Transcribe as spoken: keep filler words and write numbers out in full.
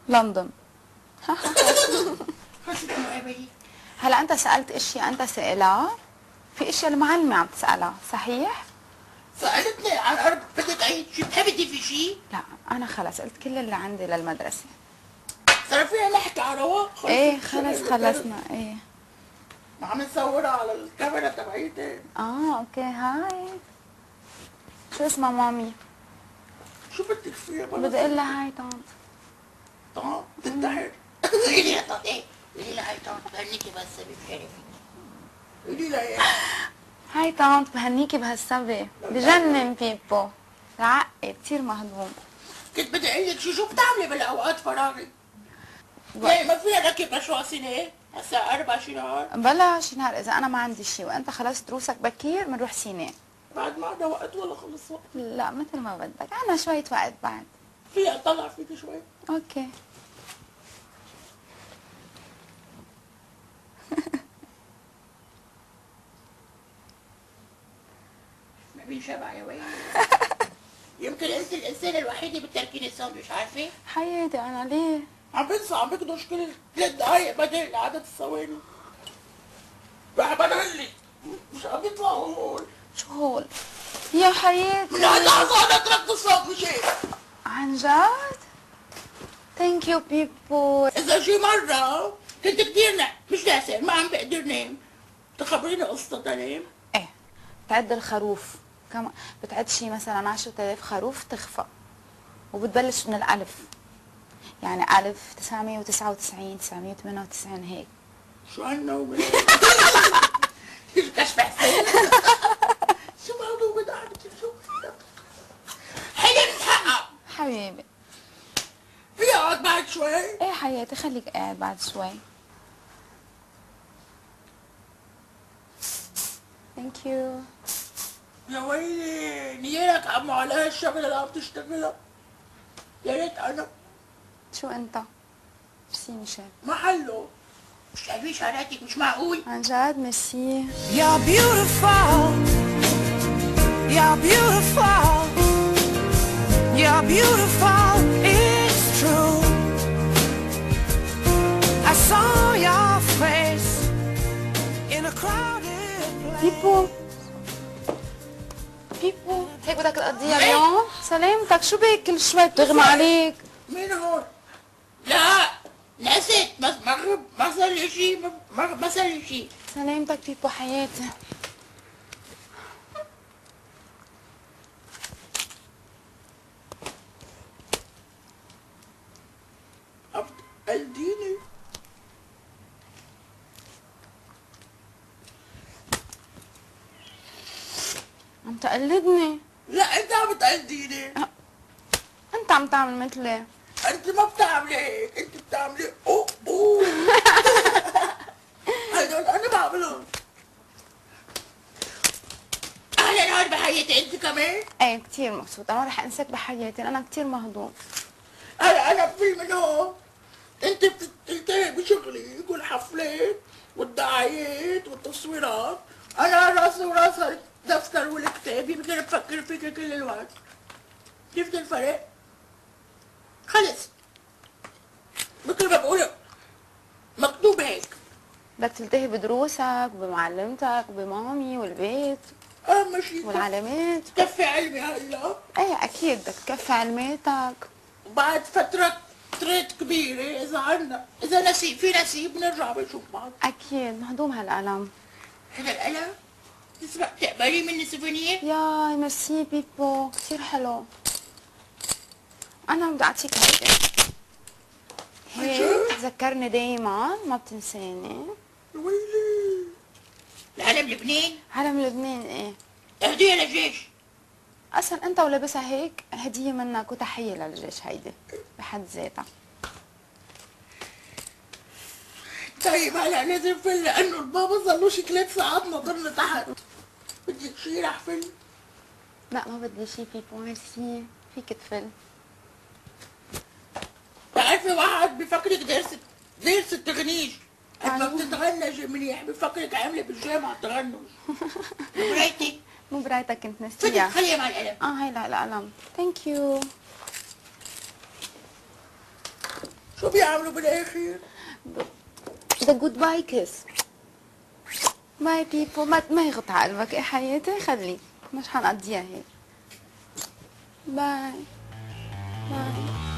لندن. خلصت المقابلة. هلا انت سالت اشياء انت سائلها، في اشياء المعلمه عم تسالها، صحيح؟ سألتني عن الأرض، بدك أي شيء بتحبي تضيفي شيء؟ لا انا خلص قلت كل اللي عندي للمدرسه. صار فينا نحكي على رواق؟ ايه خلص خلصنا. ايه عم نصورها على الكاميرا تبعيتي. اه اوكي. هاي شو اسمها مامي؟ شو بدك فيها؟ بدي اقول لها هاي طنط. طنط تنتحر. قولي لها طنط ايه؟ قولي لها هاي طنط بهنيكي بهالسبب بشرفك. قولي لها ايه؟ هاي طنط بهنيكي بهالسبة، بجنن بيبو، تعقد كثير مهضوم. كنت بدي اقول لك شو شو بتعملي بالاوقات فراغك؟ ليه ما فينا نركب مشروع سنة؟ هسا أربع شي نهار. بلا شي نهار اذا انا ما عندي شي وانت خلص دروسك بكير بنروح سيناء. بعد ما عندنا وقت ولا خلص وقت؟ لا مثل ما بدك، عنا شوية وقت بعد. فيها اطلع فيك شوي؟ اوكي. ما بين شبع يا ويلي. يمكن انت الانسانة الوحيدة بتركيني الساندويش، عارفة؟ حياتي انا ليه؟ عم بنسى، عم بكدش كل ثلاث دقايق بدل عدد الثواني. رح بنهلك مش عم يطلعوا هون. شو هول؟ يا حياتي من هاللحظة أنا تركت الصوت مشيت. عن جد؟ ثانك يو بيبو. إذا شي مرة كنت كتير نع... مش ناسي ما عم بقدر نام، تخبريني قصة تنام؟ ايه بتعد الخروف، كم بتعد شي مثلا عشرة آلاف خروف تخفى، وبتبلش من الألف، يعني ألف تسعمية وتسعة وتسعين تسعمية وثمانية وتسعين هيك. شو هالنوم؟ كشف حسين. شو موضوع بدي أعرف شو؟ حلم تحقق. حبيبي. في اقعد بعد شوي؟ ايه حياتي خليك قاعد بعد شوي. ثانك يو. يا ويلي نيالك عمو على هالشغلة اللي عم تشتغلها. يا ريت أنا. شو انت؟ ميرسي ميشيل. محله. مش قلبي شعراتك مش معقول. عن جد ميرسي. You're beautiful. You're beautiful. You're beautiful. It's true. I saw your face in a crowded place. بيبو بيبو هيك بدك تقضيها اليوم؟ سلامتك، شو بك كل شوي بتغمى عليك؟ مين هون؟ لا نسيت ما ما ما صار لي شيء، ما ما صار لي شيء. سلامتك بيبو حياتي. عم تقلديني؟ عم تقلدني؟ لا انت عم تقلديني. انت عم تعمل مثلي. انت ما بتعملي هيك، انت بتعملي اوه اوه. هدول انا بعملهم. اهلا نهار بحياتي انت كمان؟ ايه كثير مبسوطة، ما رح انساك بحياتي، انا كثير مهضوم. هلا انا في من هون. انت بتلتهي بشغلي والحفلات والدعايات والتصويرات، انا راسي وراس الدفتر والكتاب، يمكن بفكر فيك كل الوقت. شفت الفرق؟ خلص مثل ما بقول مكتوب هيك. بدك تلتهي بدروسك وبمعلمتك وبمامي والبيت اهم شيء والعلامات. كفي علمي هلا. ايه اكيد بدك تكفي علماتك. وبعد فترة تريت كبيرة إذا عنا، إذا نسيب في نسيب بنرجع بنشوف بعض. اكيد مهضوم هالقلم. هذا القلم تسمع تقبلي مني سوفونير؟ ياي ميرسي بيبو كثير حلو. انا بدي اعطيك هيدا، هيك تذكرني دايما ما بتنساني. ويلي العلم لبنان؟ علم لبنان ايه. هدية للجيش. اصلا انت ولابسها هيك هديه منك وتحيه للجيش، هيدي بحد ذاتها. طيب هلا لازم فل لأنه البابا صار له شي ثلاث ساعات ناطرنا تحت. بدك شي رح فل؟ لا ما بدي شي بيبو ميرسي، فيك تفل. بتعرفي واحد بفكرك دارسة دارسة تغنيش، قد ما بتتغنج منيح بفكرك عاملة بالجامعة تغنج. مرايتك مو برايتك كنت فدك نسيها. خليها مع القلم. اه هاي لا القلم. ثانك يو. شو بيعملوا بالاخر؟ ذا جود باي كيس. باي بيبل. ما ما يقطع قلبك يا حياتي، خليك مش حنقضيها هيك. باي باي.